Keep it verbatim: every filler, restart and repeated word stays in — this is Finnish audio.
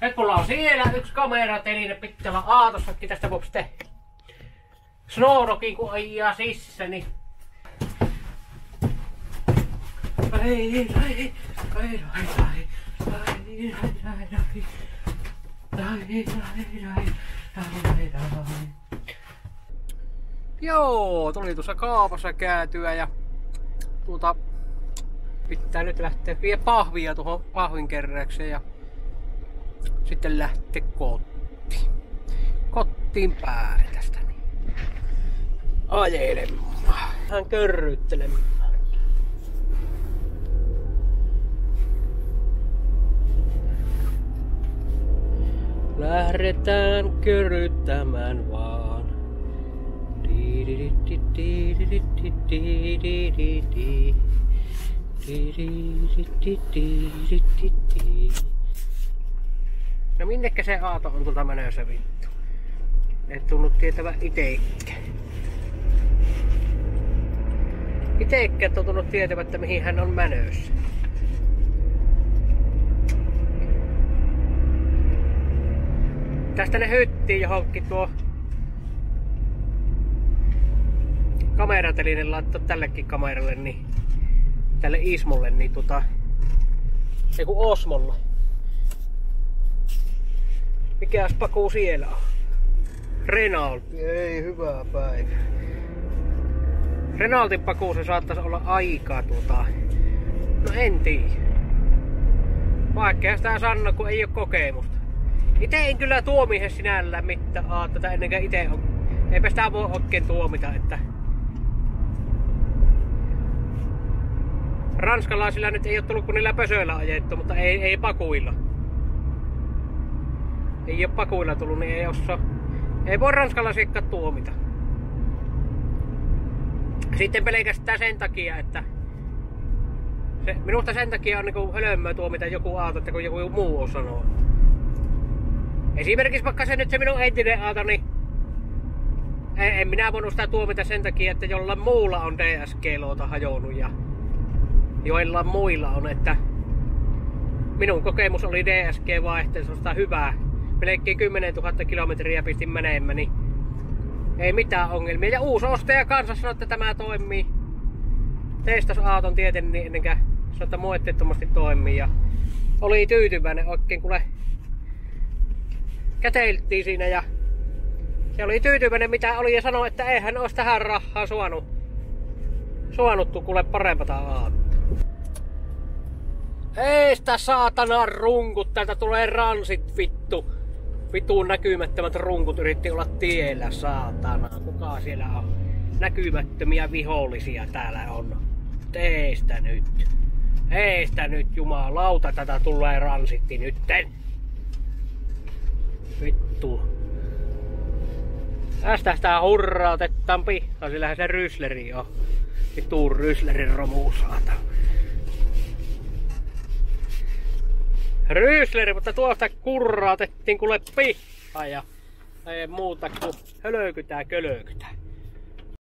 Nyt mulla on siellä yksi kamerateline pitkällä aatossakin tästä voisi tehdä. Snowdokin kun ajaa sissä, niin... Ai, ai, ai, ai, ai, ai, ai, ai, ai, ai, ai. Joo, tuli tuossa kaupassa käytyä ja tuota pitää nyt lähteä vie pahvia tuohon pahvinkeräykseen ja sitten lähteä kotiin. Kotiin päin tästä niin. Ajelemaan. Hän körryttelemään. Lähdetään körryttämään vaan. No minnekä se aato on tuolta menössä vittu? Et tunnu tietävä itekään. Itekään on tunnu tietävä, että mihin hän on menössä. Tästä ne hyttiin johonkin tuo kameratelinen laittoi tällekin kameralle, niin tälle Ismolle, niin tota eiku Osmolla. Mikäs pakuu siellä on? Renault. Ei hyvää päivä. Renaultin pakuu se saattaisi olla aikaa tuota. No en tiedä. Vaikka sitä sano, kun ei oo kokemusta. Ite en kyllä tuomihe sinällään mitään aa tätä ennenkään ite on. Eipä sitä voi oikein tuomita, että ranskalaisilla nyt ei oo tullut kun niillä pösöillä ajettu, mutta ei, ei pakuilla. Ei oo pakuilla tullut, niin ei osaa. Ei voi ranskalaisiakaan tuomita. Sitten pelkästään sen takia, että se, minusta sen takia on niinku hölmöä tuomita joku auto, että kun joku muu on sanoo. Esimerkiksi vaikka se nyt se minun entinen auto, niin en, en minä voinut sitä tuomita sen takia, että jollain muulla on D S G-loota hajonnut ja joillain muilla on, että minun kokemus oli D S G-vaihteessa hyvää. Melkein kymmenen tuhatta kilometriä pistin menemään, niin ei mitään ongelmia. Ja uusi ostaja kanssa sanoi, että tämä toimii. Testas auton tietenkin niin ennenkään sanoi, että moitteettomasti toimii. Ja oli tyytyväinen oikein, kun käteiltiin siinä ja se oli tyytyväinen mitä oli ja sanoi, että eihän olisi tähän rahaa suonut. Suonuttu kuule parempata autoa. Ei sitä saatana runkut, täältä tulee ransit vittu. Vituun näkymättömät runkut yritti olla tiellä, saatana. Kuka siellä on? Näkymättömiä vihollisia täällä on. Teistä nyt. Teistä nyt, jumalauta, tätä tulee ransitti nytten. Vittu. Tästä sitä hurrautetaan pihaan, sillähän se rysleri on. Vittuun ryslerin romu, saatana. Rysleri, mutta tuosta kurrautettiin kuule pihaan ja ei muuta kuin hölökytää kölökytää.